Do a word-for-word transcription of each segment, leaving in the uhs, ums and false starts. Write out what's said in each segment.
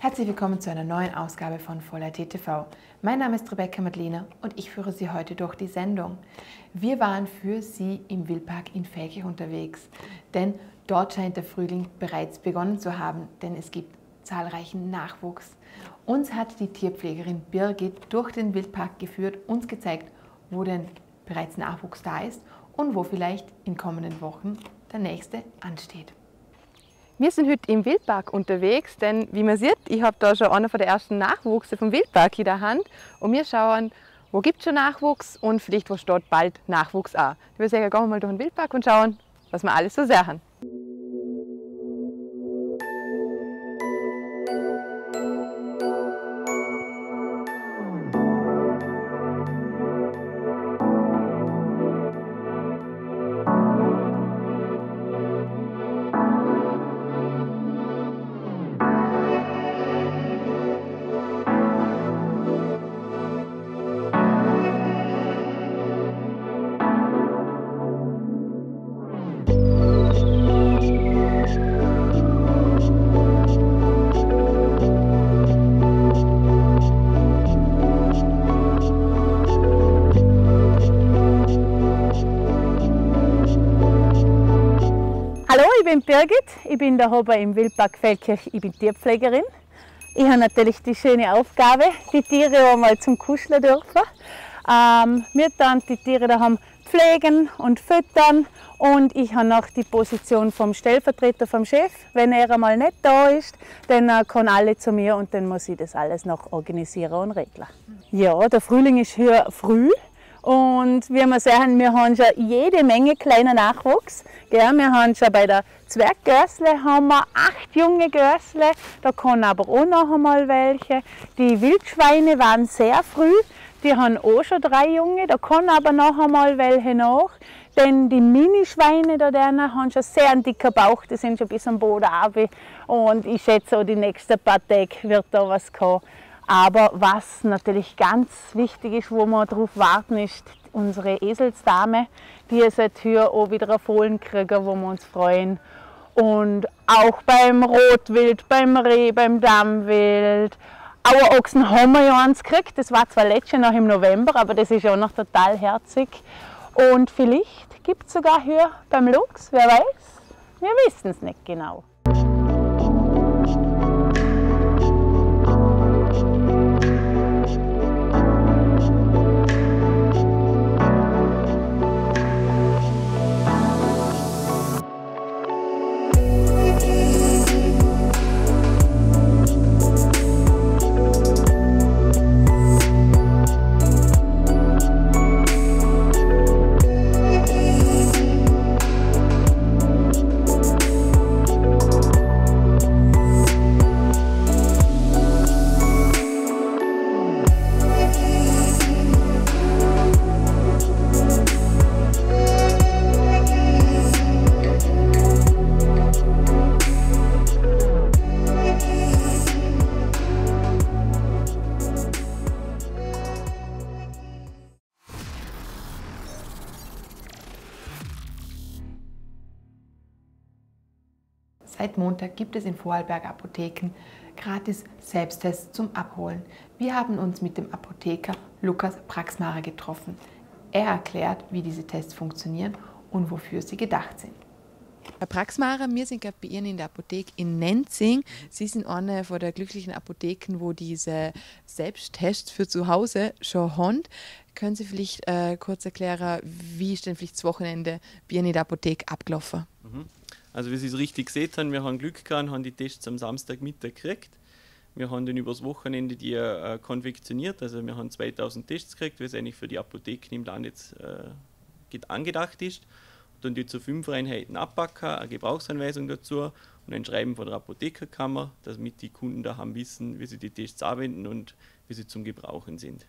Herzlich willkommen zu einer neuen Ausgabe von Voller T T V. Mein Name ist Rebecca Madlena und ich führe Sie heute durch die Sendung. Wir waren für Sie im Wildpark in Velklich unterwegs, denn dort scheint der Frühling bereits begonnen zu haben, denn es gibt zahlreichen Nachwuchs. Uns hat die Tierpflegerin Birgit durch den Wildpark geführt, uns gezeigt, wo denn bereits Nachwuchs da ist und wo vielleicht in kommenden Wochen der nächste ansteht. Wir sind heute im Wildpark unterwegs, denn wie man sieht, ich habe da schon einen von der ersten Nachwuchse vom Wildpark in der Hand und wir schauen, wo gibt es schon Nachwuchs und vielleicht wo steht bald Nachwuchs auch. Ich würde sagen, gehen wir mal durch den Wildpark und schauen, was wir alles so sehen. Hallo, ich bin Birgit, ich bin da oben im Wildpark Velklich, ich bin Tierpflegerin. Ich habe natürlich die schöne Aufgabe, die Tiere einmal zum Kuscheln dürfen. Ähm, wir dann die Tiere daheim pflegen und füttern und ich habe noch die Position vom Stellvertreter vom Chef. Wenn er einmal nicht da ist, dann äh, kann alle zu mir und dann muss ich das alles noch organisieren und regeln. Ja, der Frühling ist hier früh. Und wie wir sehen, wir haben schon jede Menge kleiner Nachwuchs. Ja, wir haben schon bei der Zwerggössle haben wir acht junge Gössle, da kommen aber auch noch einmal welche. Die Wildschweine waren sehr früh, die haben auch schon drei junge, da kommen aber noch einmal welche nach. Denn die Minischweine da drinnen haben schon sehr einen dicken Bauch, die sind schon bis am Boden runter. Und ich schätze, auch die nächsten paar Tage wird da was kommen. Aber was natürlich ganz wichtig ist, wo wir darauf warten, ist unsere Eselsdame, die jetzt hier auch wieder ein Fohlen kriegen, wo wir uns freuen. Und auch beim Rotwild, beim Reh, beim Dammwild. Auerochsen haben wir ja eins gekriegt, das war zwar letztes Jahr noch im November, aber das ist ja noch total herzig. Und vielleicht gibt es sogar hier beim Luchs, wer weiß, wir wissen es nicht genau. Seit Montag gibt es in Vorarlberg Apotheken gratis Selbsttests zum Abholen. Wir haben uns mit dem Apotheker Lukas Praxmarer getroffen. Er erklärt, wie diese Tests funktionieren und wofür sie gedacht sind. Herr Praxmarer, wir sind gerade bei Ihnen in der Apotheke in Nenzing. Sie sind eine von der glücklichen Apotheken, wo diese Selbsttests für zu Hause schon haben. Können Sie vielleicht äh, kurz erklären, wie ist denn vielleicht das Wochenende bei Ihnen in der Apotheke abgelaufen? Mhm. Also wie Sie es richtig gesehen haben, wir haben Glück gehabt, haben die Tests am Samstagmittag gekriegt. Wir haben dann übers Wochenende die äh, konfektioniert, also wir haben zweitausend Tests gekriegt, was eigentlich für die Apotheken im Land jetzt äh, angedacht ist. Und dann die zu fünf Einheiten abpacken, eine Gebrauchsanweisung dazu und ein Schreiben von der Apothekerkammer, damit die Kunden daheim wissen, wie sie die Tests anwenden und wie sie zum Gebrauchen sind.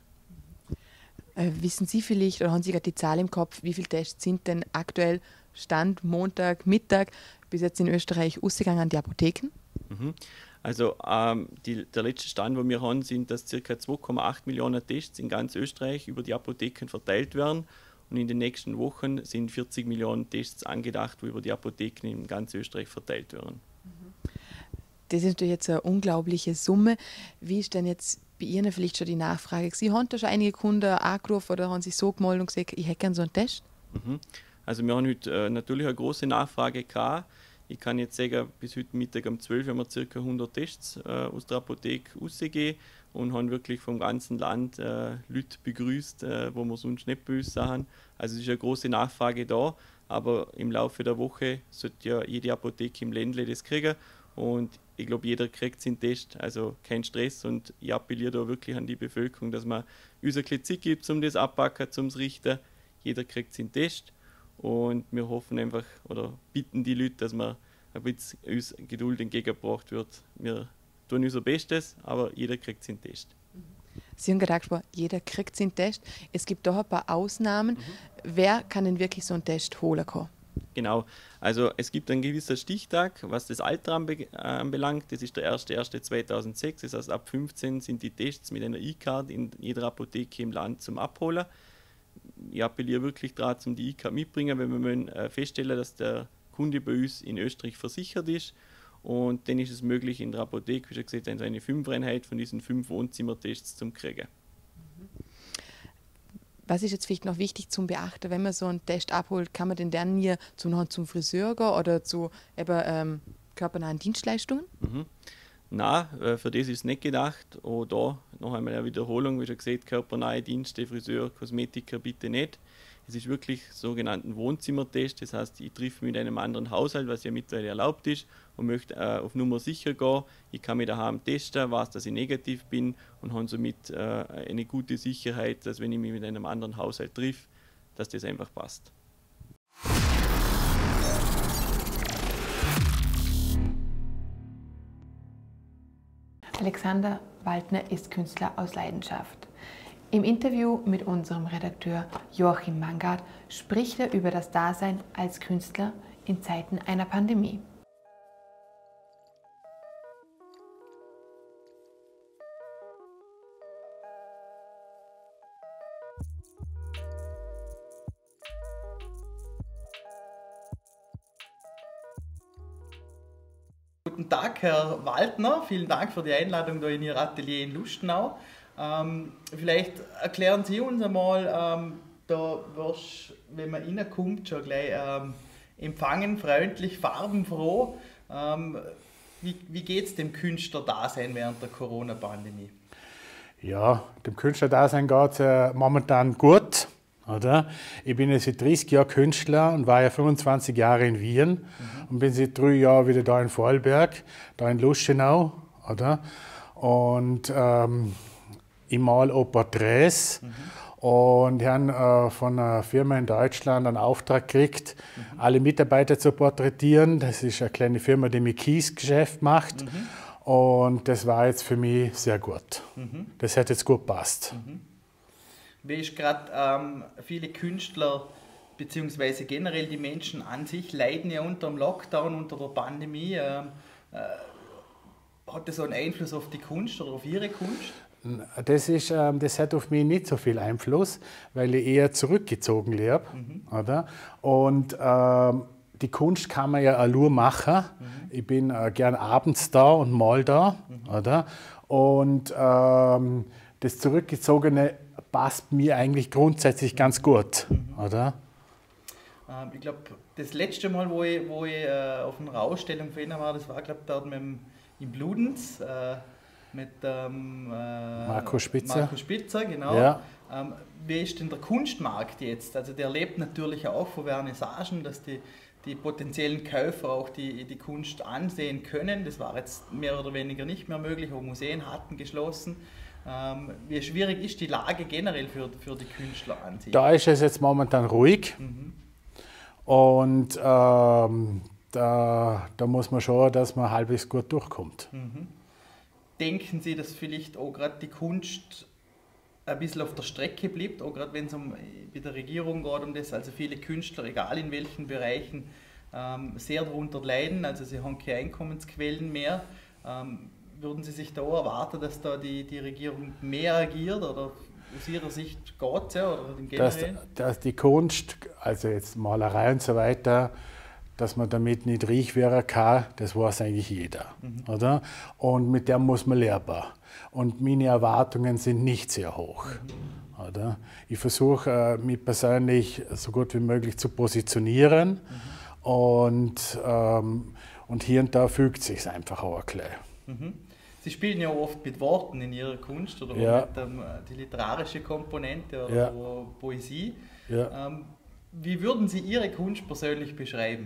Äh, wissen Sie vielleicht, oder haben Sie gerade die Zahl im Kopf, wie viele Tests sind denn aktuell Stand Montag, Mittag bis jetzt in Österreich ausgegangen an die Apotheken? Mhm. Also ähm, die, der letzte Stand, den wir haben, sind, dass ca. zwei Komma acht Millionen Tests in ganz Österreich über die Apotheken verteilt werden. Und in den nächsten Wochen sind vierzig Millionen Tests angedacht, die über die Apotheken in ganz Österreich verteilt werden. Das ist natürlich jetzt eine unglaubliche Summe. Wie ist denn jetzt bei Ihnen vielleicht schon die Nachfrage? Sie haben da schon einige Kunden angerufen oder haben sich so gemeldet und gesagt, ich hätte gerne so einen Test? Mhm. Also wir haben heute äh, natürlich eine große Nachfrage gehabt. Ich kann jetzt sagen, bis heute Mittag um zwölf Uhr haben wir ca. hundert Tests äh, aus der Apotheke rausgegeben und haben wirklich vom ganzen Land äh, Leute begrüßt, äh, wo wir sonst nicht bei uns sahen. Also es ist eine große Nachfrage da, aber im Laufe der Woche sollte ja jede Apotheke im Ländle das kriegen und ich glaube, jeder kriegt seinen Test, also kein Stress, und ich appelliere da wirklich an die Bevölkerung, dass man uns ein bisschen Zeit gibt, um das abpacken, zum Richten. Jeder kriegt seinen Test und wir hoffen einfach oder bitten die Leute, dass man ein bisschen uns Geduld entgegengebracht wird. Wir tun unser Bestes, aber jeder kriegt seinen Test. Sie haben gesagt, jeder kriegt seinen Test. Es gibt doch ein paar Ausnahmen. Mhm. Wer kann denn wirklich so einen Test holen können? Genau, also es gibt einen gewissen Stichtag, was das Alter anbelangt. Das ist der erste erste zweitausendsechs. Das heißt, ab fünfzehn sind die Tests mit einer E-Card in jeder Apotheke im Land zum Abholen. Ich appelliere wirklich daran, um die E-Card mitzubringen, wenn wir müssen, äh, feststellen, dass der Kunde bei uns in Österreich versichert ist. Und dann ist es möglich, in der Apotheke, wie schon gesagt, eine Fünfereinheit von diesen fünf Wohnzimmertests zu kriegen. Was ist jetzt vielleicht noch wichtig zum Beachten, wenn man so einen Test abholt, kann man den dann hier zum, zum Friseur gehen oder zu eben, ähm, körpernahen Dienstleistungen? Mhm. Nein, für das ist es nicht gedacht. Auch da noch einmal eine Wiederholung, wie schon gesagt, körpernahe Dienste, Friseur, Kosmetiker bitte nicht. Es ist wirklich sogenannten Wohnzimmertest, das heißt, ich treffe mit einem anderen Haushalt, was ja mittlerweile erlaubt ist, und möchte äh, auf Nummer sicher gehen. Ich kann mich daheim testen, weiß, dass ich negativ bin und habe somit äh, eine gute Sicherheit, dass wenn ich mich mit einem anderen Haushalt treffe, dass das einfach passt. Alexander Waldner ist Künstler aus Leidenschaft. Im Interview mit unserem Redakteur Joachim Mangard spricht er über das Dasein als Künstler in Zeiten einer Pandemie. Guten Tag, Herr Waldner. Vielen Dank für die Einladung da in Ihr Atelier in Lustenau. Ähm, vielleicht erklären Sie uns einmal, ähm, da wirst, wenn man reinkommt, schon gleich ähm, empfangen, freundlich, farbenfroh. Ähm, wie wie geht es dem Künstlerdasein während der Corona-Pandemie? Ja, dem Künstlerdasein geht es äh, momentan gut. Oder? Ich bin jetzt seit dreißig Jahren Künstler und war ja fünfundzwanzig Jahre in Wien mhm. und bin seit drei Jahren wieder da in Vorarlberg, da in Lustenau. Oder? Und ähm, ich male auch Porträts mhm. und wir haben äh, von einer Firma in Deutschland einen Auftrag gekriegt, mhm. alle Mitarbeiter zu porträtieren. Das ist eine kleine Firma, die mit Kiesgeschäft macht. Mhm. Und das war jetzt für mich sehr gut. Mhm. Das hat jetzt gut gepasst. Mhm. Wie ist gerade ähm, viele Künstler bzw. generell die Menschen an sich leiden ja unter dem Lockdown, unter der Pandemie. Ähm, äh, hat das so einen Einfluss auf die Kunst oder auf Ihre Kunst? Das, ist, ähm, das hat auf mich nicht so viel Einfluss, weil ich eher zurückgezogen lebe. Mhm. Oder? Und ähm, die Kunst kann man ja allein machen. Mhm. Ich bin äh, gern abends da und mal da. Mhm. Oder? Und ähm, das Zurückgezogene passt mir eigentlich grundsätzlich ganz gut. Mhm. Oder? Ähm, ich glaube, das letzte Mal, wo ich, wo ich äh, auf einer Ausstellung von Ihnen war, das war, glaube ich, dort mit dem, in Bludenz. Äh, mit ähm, äh, Marco Spitzer. Marco Spitzer, genau. Ja. Ähm, wie ist denn der Kunstmarkt jetzt? Also der lebt natürlich auch von Vernissagen, dass die, die potenziellen Käufer auch die, die Kunst ansehen können. Das war jetzt mehr oder weniger nicht mehr möglich, auch Museen hatten geschlossen. Ähm, wie schwierig ist die Lage generell für, für die Künstler an sich? Da ist es jetzt momentan ruhig. Mhm. Und ähm, da, da muss man schauen, dass man halbwegs gut durchkommt. Mhm. Denken Sie, dass vielleicht auch gerade die Kunst ein bisschen auf der Strecke bleibt, auch gerade wenn es um, bei der Regierung geht, um das, also viele Künstler, egal in welchen Bereichen, ähm, sehr darunter leiden, also sie haben keine Einkommensquellen mehr. Ähm, würden Sie sich da erwarten, dass da die, die Regierung mehr agiert oder aus Ihrer Sicht geht es ja, oder generell? Dass, dass die Kunst, also jetzt Malerei und so weiter, dass man damit nicht reich werden kann, das weiß eigentlich jeder. Mhm. Oder? Und mit dem muss man lehrbar. Und meine Erwartungen sind nicht sehr hoch. Mhm. Oder? Ich versuche, mich persönlich so gut wie möglich zu positionieren. Mhm. Und, ähm, und hier und da fügt es sich einfach auch gleich. Mhm. Sie spielen ja oft mit Worten in Ihrer Kunst oder ja. mit ähm, die literarische Komponente oder ja. Poesie. Ja. Ähm, wie würden Sie Ihre Kunst persönlich beschreiben?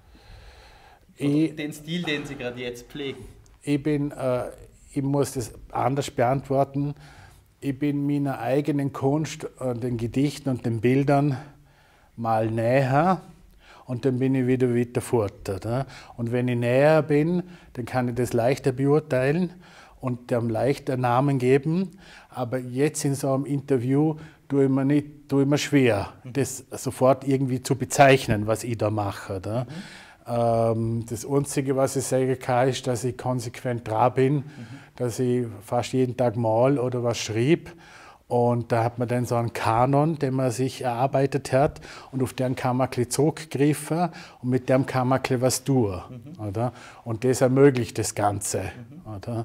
Ich, den Stil, den Sie gerade jetzt pflegen? Ich bin, äh, ich muss das anders beantworten. Ich bin meiner eigenen Kunst, äh, den Gedichten und den Bildern mal näher. Und dann bin ich wieder weiter fort. Oder? Und wenn ich näher bin, dann kann ich das leichter beurteilen und dem leichter Namen geben. Aber jetzt in so einem Interview tue ich mir, nicht, tue ich mir schwer, das sofort irgendwie zu bezeichnen, was ich da mache. Oder? Mhm. Ähm, das Einzige, was ich sagen kann, ist, dass ich konsequent dran bin, mhm. dass ich fast jeden Tag mal oder was schrieb. Und da hat man dann so einen Kanon, den man sich erarbeitet hat, und auf den kann man ein bisschen zurückgreifen und mit dem kann man ein bisschen was tun. Mhm. Oder? Und das ermöglicht das Ganze. Mhm. Oder?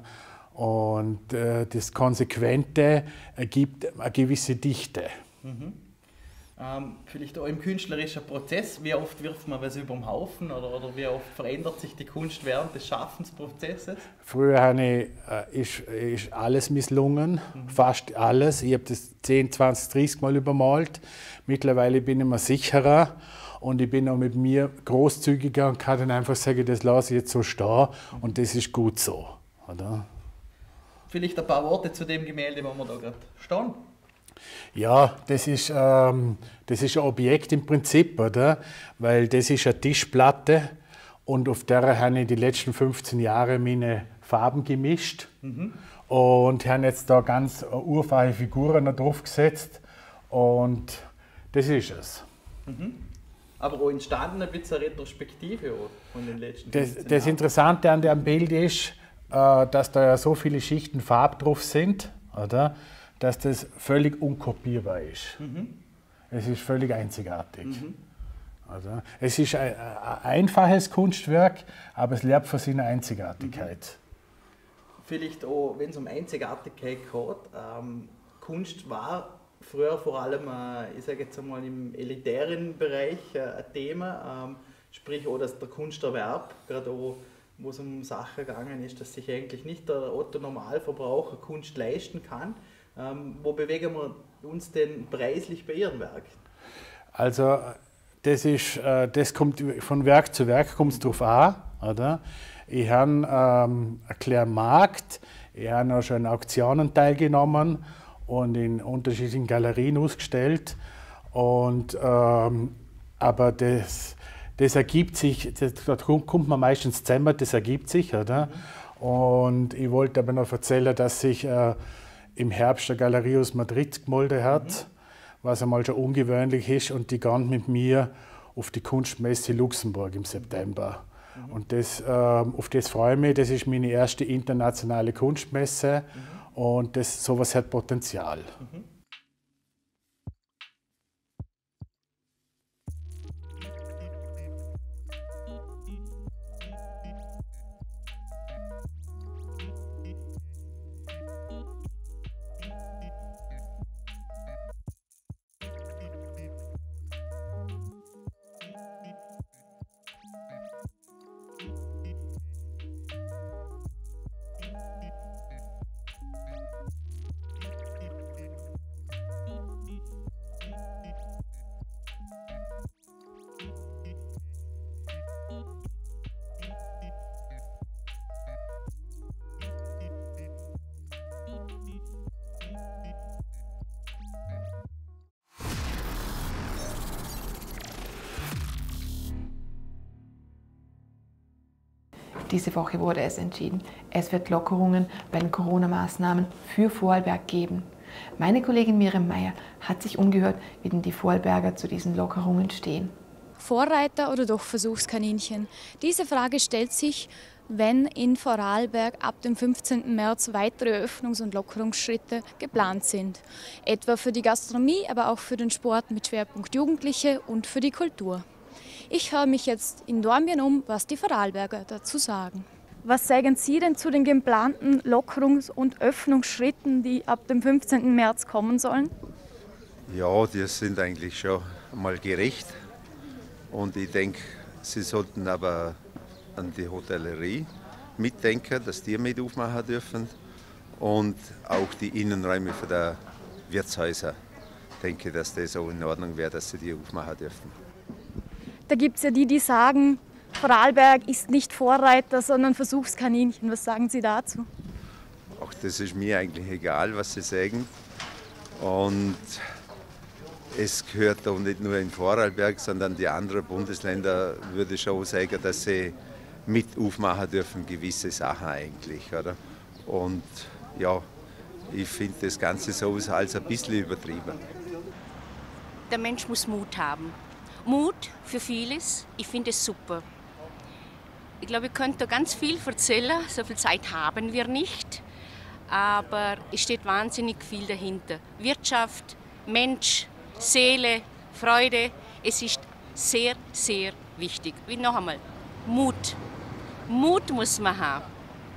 Und äh, das Konsequente ergibt eine gewisse Dichte. Mhm. Ähm, vielleicht auch im künstlerischen Prozess, wie oft wirft man was über den Haufen oder, oder wie oft verändert sich die Kunst während des Schaffensprozesses? Früher habe ich, äh, ist, ist alles misslungen, mhm. fast alles. Ich habe das zehn, zwanzig, dreißig Mal übermalt. Mittlerweile bin ich mir sicherer und ich bin auch mit mir großzügiger und kann dann einfach sagen, das lasse ich jetzt so stehen mhm. und das ist gut so. Oder? Vielleicht ein paar Worte zu dem Gemälde, wo wir da gerade stehen. Ja, das ist, ähm, das ist ein Objekt im Prinzip, oder? Weil das ist eine Tischplatte und auf der habe ich die letzten fünfzehn Jahre meine Farben gemischt mhm. und habe jetzt da ganz urfeine Figuren noch drauf gesetzt und das ist es. Mhm. Aber auch entstanden ein bisschen eine Retrospektive von den letzten das, fünfzehn das Jahren. Interessante an dem Bild ist, äh, dass da ja so viele Schichten Farbe drauf sind, oder? Dass das völlig unkopierbar ist. Mhm. Es ist völlig einzigartig. Mhm. Also, es ist ein, ein einfaches Kunstwerk, aber es lebt von seiner Einzigartigkeit. Mhm. Vielleicht auch, wenn es um Einzigartigkeit geht, ähm, Kunst war früher vor allem, äh, ich sage jetzt einmal im elitären Bereich äh, ein Thema, ähm, sprich auch dass der Kunsterwerb, gerade auch, wo es um Sachen gegangen ist, dass sich eigentlich nicht der Otto-Normalverbraucher Kunst leisten kann. Ähm, wo bewegen wir uns denn preislich bei Ihren Werken? Also das, ist, äh, das kommt von Werk zu Werk kommt es drauf an. Oder? Ich habe ähm, einen kleinen Markt, ich habe auch schon an Auktionen teilgenommen und in unterschiedlichen Galerien ausgestellt. Und, ähm, aber das, das ergibt sich, das, da kommt man meistens zusammen, das ergibt sich. Oder? Mhm. Und ich wollte aber noch erzählen, dass sich äh, im Herbst der Galerie aus Madrid gemolden hat, mhm. was einmal schon ungewöhnlich ist, und die gehen mit mir auf die Kunstmesse Luxemburg im September. Mhm. Und das, äh, auf das freue ich mich, das ist meine erste internationale Kunstmesse mhm. und das, sowas hat Potenzial. Mhm. Diese Woche wurde es entschieden, es wird Lockerungen bei den Corona-Maßnahmen für Vorarlberg geben. Meine Kollegin Miriam Meyer hat sich umgehört, wie denn die Vorarlberger zu diesen Lockerungen stehen. Vorreiter oder doch Versuchskaninchen? Diese Frage stellt sich, wenn in Vorarlberg ab dem fünfzehnten März weitere Öffnungs- und Lockerungsschritte geplant sind. Etwa für die Gastronomie, aber auch für den Sport mit Schwerpunkt Jugendliche und für die Kultur. Ich höre mich jetzt in Dornbirn um, was die Vorarlberger dazu sagen. Was sagen Sie denn zu den geplanten Lockerungs- und Öffnungsschritten, die ab dem fünfzehnten März kommen sollen? Ja, die sind eigentlich schon mal gerecht. Und ich denke, sie sollten aber an die Hotellerie mitdenken, dass die mit aufmachen dürfen. Und auch die Innenräume für die Wirtshäuser. Ich denke, dass das auch in Ordnung wäre, dass sie die aufmachen dürfen. Da gibt es ja die, die sagen, Vorarlberg ist nicht Vorreiter, sondern Versuchskaninchen. Was sagen Sie dazu? Auch das ist mir eigentlich egal, was sie sagen. Und es gehört auch nicht nur in Vorarlberg, sondern die anderen Bundesländer würde ich schon sagen, dass sie mit aufmachen dürfen, gewisse Sachen eigentlich. Oder? Und ja, ich finde das Ganze so als ein bisschen übertrieben. Der Mensch muss Mut haben. Mut für vieles, ich finde es super. Ich glaube, ich könnte da ganz viel erzählen, so viel Zeit haben wir nicht. Aber es steht wahnsinnig viel dahinter. Wirtschaft, Mensch, Seele, Freude, es ist sehr, sehr wichtig. Wie noch einmal, Mut. Mut muss man haben.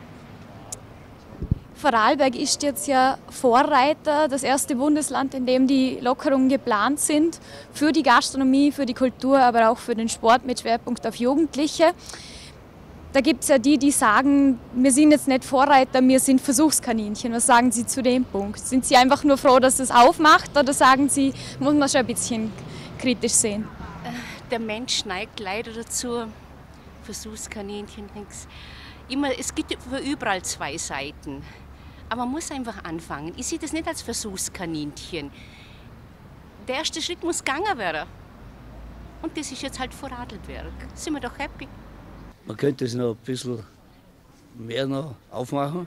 Vorarlberg ist jetzt ja Vorreiter, das erste Bundesland, in dem die Lockerungen geplant sind, für die Gastronomie, für die Kultur, aber auch für den Sport mit Schwerpunkt auf Jugendliche. Da gibt es ja die, die sagen, wir sind jetzt nicht Vorreiter, wir sind Versuchskaninchen. Was sagen Sie zu dem Punkt? Sind Sie einfach nur froh, dass es aufmacht, oder sagen Sie, muss man schon ein bisschen kritisch sehen? Der Mensch neigt leider dazu, Versuchskaninchen. Immer, es gibt für überall zwei Seiten. Aber man muss einfach anfangen. Ich sehe das nicht als Versuchskaninchen. Der erste Schritt muss gegangen werden. Und das ist jetzt halt Vorarlberg. Sind wir doch happy. Man könnte es noch ein bisschen mehr noch aufmachen.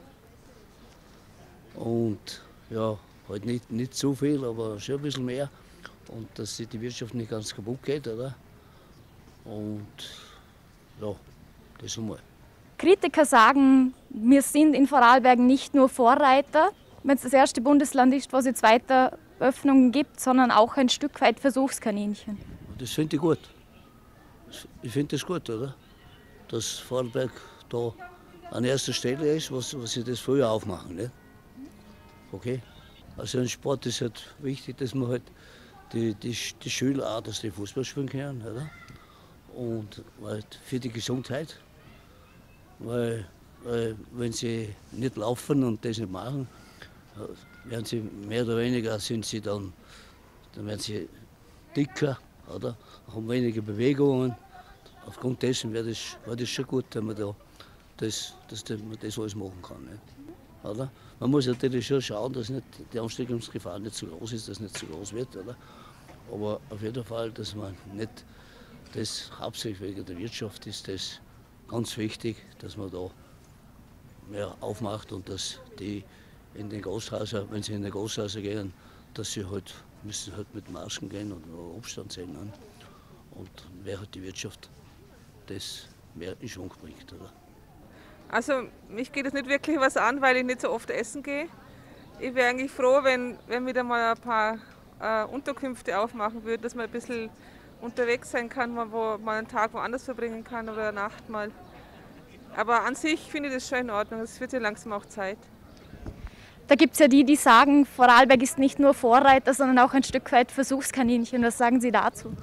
Und ja, halt nicht, nicht so viel, aber schon ein bisschen mehr. Und dass sich die Wirtschaft nicht ganz kaputt geht, oder? Und ja, das einmal. Kritiker sagen, wir sind in Vorarlberg nicht nur Vorreiter, wenn es das erste Bundesland ist, wo es jetzt weiter Öffnungen gibt, sondern auch ein Stück weit Versuchskaninchen. Das finde ich gut. Ich finde das gut, oder? Dass Vorarlberg da an erster Stelle ist, was, was sie das früher aufmachen. Nicht? Okay? Also im Sport ist halt wichtig, dass man halt die, die, die Schüler auch, dass die Fußball spielen können. Oder? Und halt für die Gesundheit. Weil, weil wenn sie nicht laufen und das nicht machen, werden sie mehr oder weniger sind sie dann, dann werden sie dicker, oder? Haben weniger Bewegungen. Aufgrund dessen wäre das, wär das schon gut, wenn man da das, dass man das alles machen kann. Nicht? Oder? Man muss natürlich schon schauen, dass nicht die Ansteckungsgefahr nicht zu groß ist, dass es nicht zu groß wird. Oder? Aber auf jeden Fall, dass man nicht das hauptsächlich wegen der Wirtschaft ist, das ganz wichtig, dass man da mehr aufmacht und dass die in den Gasthäusern, wenn sie in den Gasthäuser gehen, dass sie halt, müssen halt mit Masken gehen und Abstand sehen. Ne? Und wer hat die Wirtschaft das mehr in Schwung bringt. Oder? Also mich geht es nicht wirklich was an, weil ich nicht so oft essen gehe. Ich wäre eigentlich froh, wenn, wenn wieder mal ein paar äh, Unterkünfte aufmachen würden, dass man ein bisschen unterwegs sein kann, wo man einen Tag woanders verbringen kann oder eine Nacht mal. Aber an sich finde ich das schon in Ordnung. Es wird ja langsam auch Zeit. Da gibt es ja die, die sagen, Vorarlberg ist nicht nur Vorreiter, sondern auch ein Stück weit Versuchskaninchen. Was sagen Sie dazu?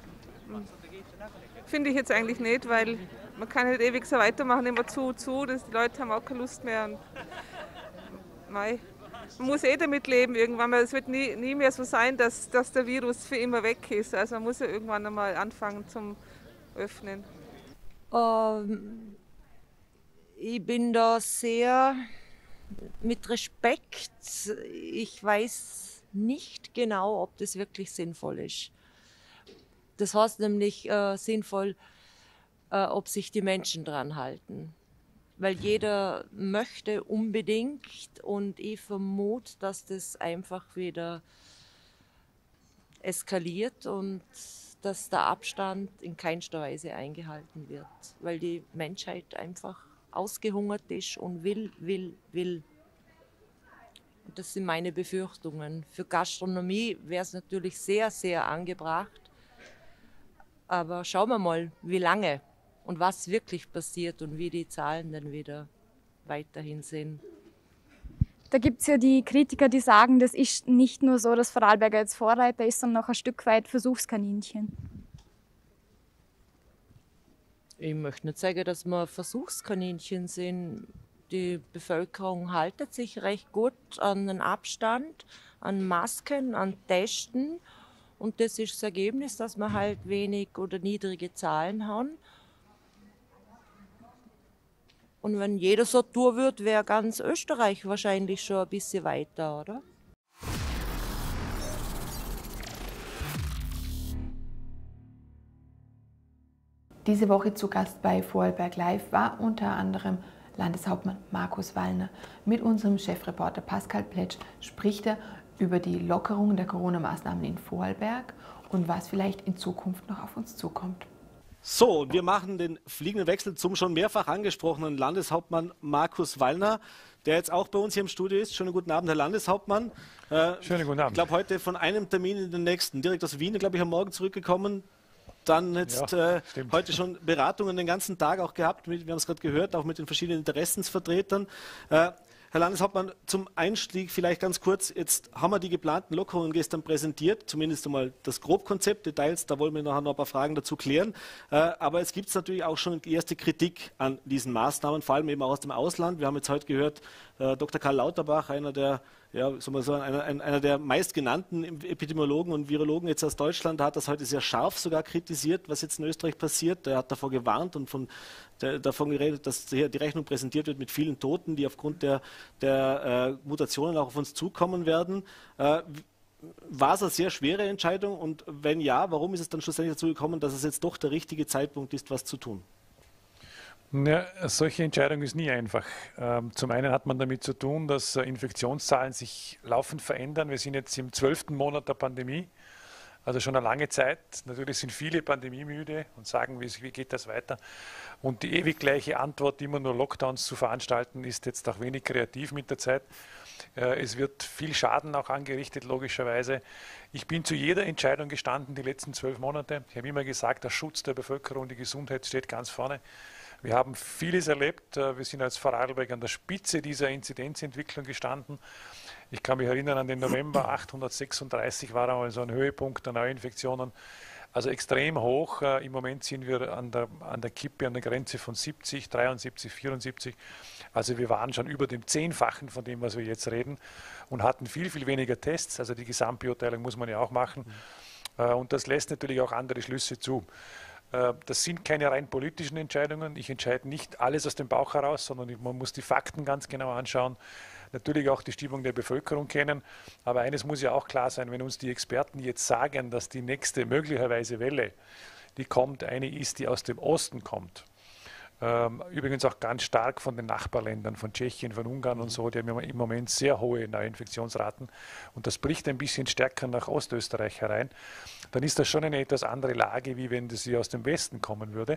Finde ich jetzt eigentlich nicht, weil man kann nicht ewig so weitermachen, immer zu, zu. Das, die Leute haben auch keine Lust mehr. Und, mei, man muss eh damit leben irgendwann mal. Es wird nie, nie mehr so sein, dass, dass der Virus für immer weg ist. Also man muss ja irgendwann einmal anfangen zum Öffnen. Ähm, ich bin da sehr mit Respekt. Ich weiß nicht genau, ob das wirklich sinnvoll ist. Das heißt nämlich äh, sinnvoll, äh, ob sich die Menschen dran halten. Weil jeder möchte unbedingt und ich vermute, dass das einfach wieder eskaliert und dass der Abstand in keinster Weise eingehalten wird. Weil die Menschheit einfach ausgehungert ist und will, will, will. Und das sind meine Befürchtungen. Für Gastronomie wäre es natürlich sehr, sehr angebracht, Aber schauen wir mal, wie lange und was wirklich passiert und wie die Zahlen dann wieder weiterhin sind. Da gibt es ja die Kritiker, die sagen, das ist nicht nur so, dass Vorarlberg jetzt Vorreiter ist, sondern auch ein Stück weit Versuchskaninchen. Ich möchte nicht sagen, dass wir Versuchskaninchen sind. Die Bevölkerung haltet sich recht gut an den Abstand, an Masken, an Testen. Und das ist das Ergebnis, dass wir halt wenig oder niedrige Zahlen haben. Und wenn jeder so tun würde, wäre ganz Österreich wahrscheinlich schon ein bisschen weiter, oder? Diese Woche zu Gast bei Vorarlberg Live war unter anderem Landeshauptmann Markus Wallner. Mit unserem Chefreporter Pascal Pletsch spricht er über die Lockerung der Corona-Maßnahmen in Vorarlberg und was vielleicht in Zukunft noch auf uns zukommt. So, wir machen den fliegenden Wechsel zum schon mehrfach angesprochenen Landeshauptmann Markus Wallner, der jetzt auch bei uns hier im Studio ist. Schönen guten Abend, Herr Landeshauptmann. Äh, Schönen guten Abend. Ich glaube, heute von einem Termin in den nächsten, direkt aus Wien, glaube ich, am Morgen zurückgekommen. Dann jetzt ja, äh, heute schon Beratungen den ganzen Tag auch gehabt, mit, wir haben es gerade gehört, auch mit den verschiedenen Interessensvertretern. Äh, Herr Landeshauptmann, zum Einstieg vielleicht ganz kurz, jetzt haben wir die geplanten Lockerungen gestern präsentiert, zumindest einmal das Grobkonzept, Details, da wollen wir nachher noch ein paar Fragen dazu klären. Äh, aber es gibt natürlich auch schon erste Kritik an diesen Maßnahmen, vor allem eben auch aus dem Ausland. Wir haben jetzt heute gehört, äh, Doktor Karl Lauterbach, einer der Ja, soll man sagen, einer, einer der meistgenannten Epidemiologen und Virologen jetzt aus Deutschland hat das heute sehr scharf sogar kritisiert, was jetzt in Österreich passiert. Er hat davor gewarnt und von, der, davon geredet, dass hier die Rechnung präsentiert wird mit vielen Toten, die aufgrund der, der äh, Mutationen auch auf uns zukommen werden. Äh, war es eine sehr schwere Entscheidung und wenn ja, warum ist es dann schlussendlich dazu gekommen, dass es jetzt doch der richtige Zeitpunkt ist, was zu tun? Ja, solche Entscheidung ist nie einfach. Zum einen hat man damit zu tun, dass Infektionszahlen sich laufend verändern. Wir sind jetzt im zwölften Monat der Pandemie, also schon eine lange Zeit. Natürlich sind viele pandemiemüde und sagen, wie geht das weiter? Und die ewig gleiche Antwort, immer nur Lockdowns zu veranstalten, ist jetzt auch wenig kreativ mit der Zeit. Es wird viel Schaden auch angerichtet, logischerweise. Ich bin zu jeder Entscheidung gestanden, die letzten zwölf Monate. Ich habe immer gesagt, der Schutz der Bevölkerung, die Gesundheit steht ganz vorne. Wir haben vieles erlebt. Wir sind als Vorarlberg an der Spitze dieser Inzidenzentwicklung gestanden. Ich kann mich erinnern an den November, achthundertsechsunddreißig war einmal so ein Höhepunkt der Neuinfektionen. Also extrem hoch. Im Moment sind wir an der, an der Kippe, an der Grenze von siebzig, dreiundsiebzig, vierundsiebzig. Also wir waren schon über dem Zehnfachen von dem, was wir jetzt reden und hatten viel, viel weniger Tests. Also die Gesamtbeurteilung muss man ja auch machen. Und das lässt natürlich auch andere Schlüsse zu. Das sind keine rein politischen Entscheidungen. Ich entscheide nicht alles aus dem Bauch heraus, sondern man muss die Fakten ganz genau anschauen. Natürlich auch die Stimmung der Bevölkerung kennen. Aber eines muss ja auch klar sein, wenn uns die Experten jetzt sagen, dass die nächste möglicherweise Welle, die kommt, eine ist, die aus dem Osten kommt. Übrigens auch ganz stark von den Nachbarländern, von Tschechien, von Ungarn und so, die haben im Moment sehr hohe Neuinfektionsraten und das bricht ein bisschen stärker nach Ostösterreich herein, dann ist das schon eine etwas andere Lage, wie wenn das hier aus dem Westen kommen würde.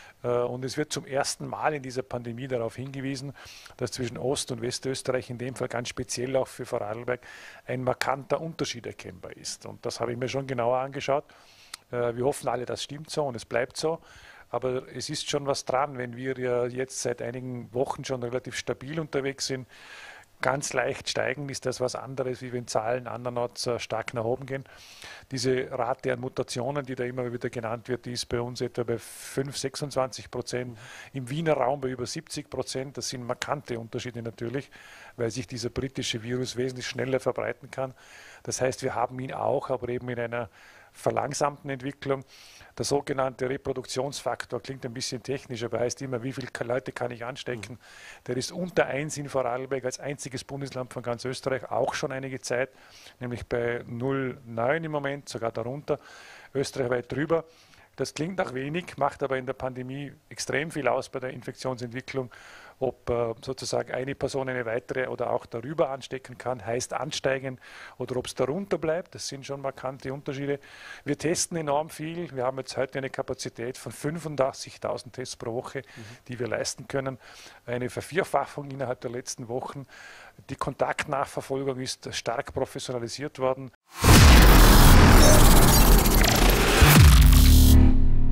Und es wird zum ersten Mal in dieser Pandemie darauf hingewiesen, dass zwischen Ost- und Westösterreich, in dem Fall ganz speziell auch für Vorarlberg, ein markanter Unterschied erkennbar ist. Und das habe ich mir schon genauer angeschaut. Wir hoffen alle, das stimmt so und es bleibt so. Aber es ist schon was dran, wenn wir ja jetzt seit einigen Wochen schon relativ stabil unterwegs sind. Ganz leicht steigen ist das was anderes, wie wenn Zahlen andernorts stark nach oben gehen. Diese Rate an Mutationen, die da immer wieder genannt wird, die ist bei uns etwa bei fünf, sechsundzwanzig Prozent. Im Wiener Raum bei über siebzig Prozent. Das sind markante Unterschiede natürlich, weil sich dieser britische Virus wesentlich schneller verbreiten kann. Das heißt, wir haben ihn auch, aber eben in einer verlangsamten Entwicklung. Der sogenannte Reproduktionsfaktor klingt ein bisschen technisch, aber heißt immer, wie viele Leute kann ich anstecken. Der ist unter eins in Vorarlberg als einziges Bundesland von ganz Österreich, auch schon einige Zeit, nämlich bei null Komma neun im Moment, sogar darunter, Österreich weit drüber. Das klingt nach wenig, macht aber in der Pandemie extrem viel aus bei der Infektionsentwicklung. Ob äh, sozusagen eine Person eine weitere oder auch darüber anstecken kann, heißt ansteigen, oder ob es darunter bleibt, das sind schon markante Unterschiede. Wir testen enorm viel. Wir haben jetzt heute eine Kapazität von fünfundachtzigtausend Tests pro Woche, mhm. die wir leisten können. Eine Vervierfachung innerhalb der letzten Wochen. Die Kontaktnachverfolgung ist stark professionalisiert worden.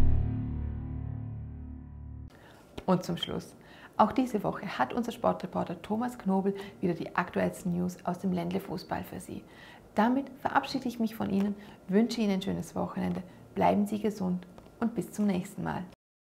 Und zum Schluss. Auch diese Woche hat unser Sportreporter Thomas Knobel wieder die aktuellsten News aus dem Ländle-Fußball für Sie. Damit verabschiede ich mich von Ihnen, wünsche Ihnen ein schönes Wochenende, bleiben Sie gesund und bis zum nächsten Mal.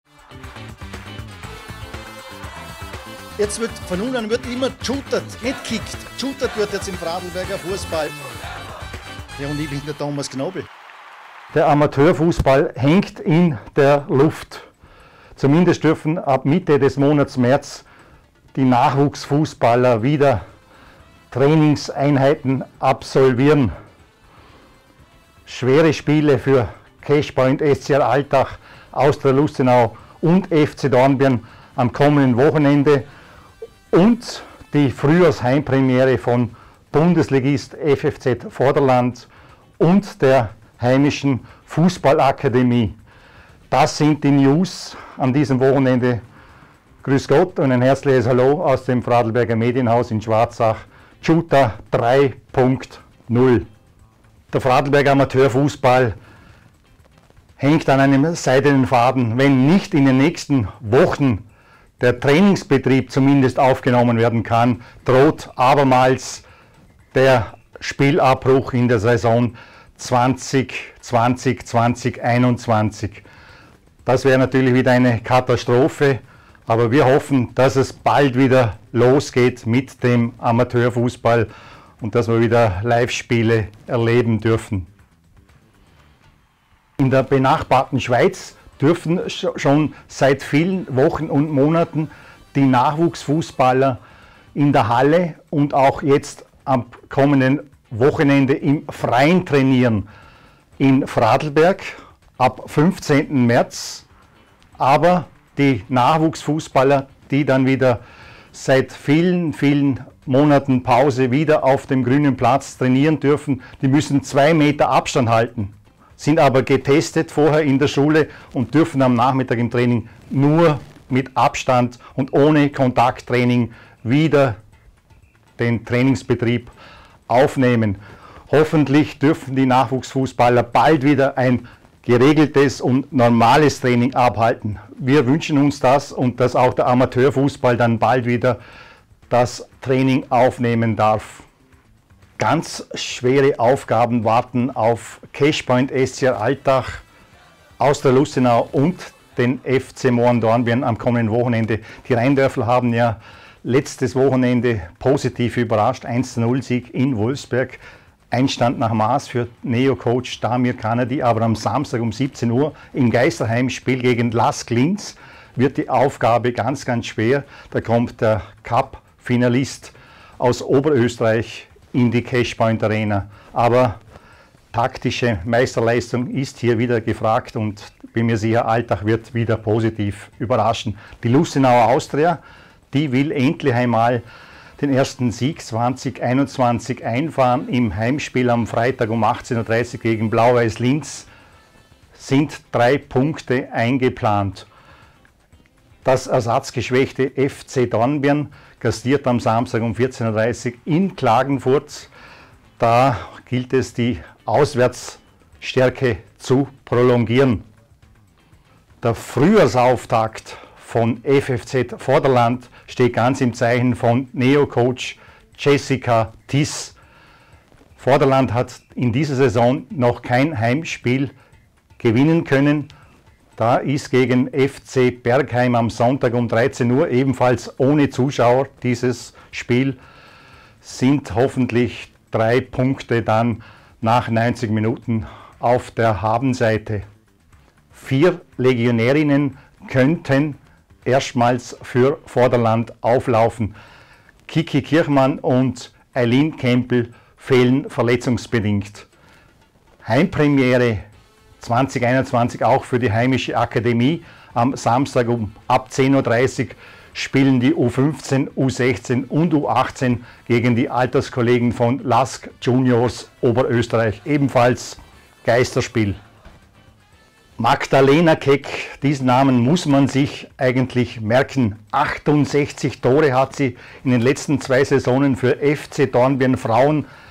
Jetzt wird von nun an wird immer geshootet, nicht kickt. Geshootet wird jetzt im Vorarlberger Fußball. Ja, und ich bin der Thomas Knobel. Der Amateurfußball hängt in der Luft. Zumindest dürfen ab Mitte des Monats März die Nachwuchsfußballer wieder Trainingseinheiten absolvieren. Schwere Spiele für Cashpoint, S C R Altach, Austria Lustenau und F C Dornbirn am kommenden Wochenende und die Frühjahrsheimpremiere von Bundesligist F F Z Vorderland und der heimischen Fußballakademie. Das sind die News an diesem Wochenende. Grüß Gott und ein herzliches Hallo aus dem Vorarlberger Medienhaus in Schwarzach. Shooter drei Punkt null. Der Vorarlberger Amateurfußball hängt an einem seidenen Faden. Wenn nicht in den nächsten Wochen der Trainingsbetrieb zumindest aufgenommen werden kann, droht abermals der Spielabbruch in der Saison zwanzig zwanzig, zwanzig einundzwanzig. Das wäre natürlich wieder eine Katastrophe, aber wir hoffen, dass es bald wieder losgeht mit dem Amateurfußball und dass wir wieder Live-Spiele erleben dürfen. In der benachbarten Schweiz dürfen schon seit vielen Wochen und Monaten die Nachwuchsfußballer in der Halle und auch jetzt am kommenden Wochenende im Freien trainieren. In Vorarlberg ab fünfzehnten März, aber die Nachwuchsfußballer, die dann wieder seit vielen, vielen Monaten Pause wieder auf dem grünen Platz trainieren dürfen, die müssen zwei Meter Abstand halten, sind aber getestet vorher in der Schule und dürfen am Nachmittag im Training nur mit Abstand und ohne Kontakttraining wieder den Trainingsbetrieb aufnehmen. Hoffentlich dürfen die Nachwuchsfußballer bald wieder ein geregeltes und normales Training abhalten. Wir wünschen uns das und dass auch der Amateurfußball dann bald wieder das Training aufnehmen darf. Ganz schwere Aufgaben warten auf Cashpoint, S C R Altach, Austria Lustenau und den F C Mohren Dornbirn am kommenden Wochenende. Die Rheindörfler haben ja letztes Wochenende positiv überrascht, eins zu null Sieg in Wolfsberg. Einstand nach Maß für Neo-Coach Damir Kanadi, aber am Samstag um siebzehn Uhr im Geisterheim-Spiel gegen Lask Linz wird die Aufgabe ganz, ganz schwer. Da kommt der Cup-Finalist aus Oberösterreich in die Cashpoint Arena. Aber taktische Meisterleistung ist hier wieder gefragt und bin mir sicher, Altach wird wieder positiv überraschen. Die Lustenauer Austria, die will endlich einmal den ersten Sieg zwanzig einundzwanzig einfahren. Im Heimspiel am Freitag um achtzehn Uhr dreißig gegen Blau-Weiß Linz sind drei Punkte eingeplant. Das ersatzgeschwächte F C Dornbirn gastiert am Samstag um vierzehn Uhr dreißig in Klagenfurt. Da gilt es, die Auswärtsstärke zu prolongieren. Der Frühjahrsauftakt von F F Z Vorderland steht ganz im Zeichen von Neo-Coach Jessica Tiss. Vorderland hat in dieser Saison noch kein Heimspiel gewinnen können. Da ist gegen F C Bergheim am Sonntag um dreizehn Uhr ebenfalls ohne Zuschauer dieses Spiel. Sind hoffentlich drei Punkte dann nach neunzig Minuten auf der Habenseite. Vier Legionärinnen könnten erstmals für Vorderland auflaufen. Kiki Kirchmann und Eileen Kempel fehlen verletzungsbedingt. Heimpremiere zwanzig einundzwanzig auch für die heimische Akademie. Am Samstag um ab zehn Uhr dreißig spielen die U fünfzehn, U sechzehn und U achtzehn gegen die Alterskollegen von Lask Juniors Oberösterreich. Ebenfalls Geisterspiel. Magdalena Keck, diesen Namen muss man sich eigentlich merken. achtundsechzig Tore hat sie in den letzten zwei Saisonen für F C Dornbirn Frauen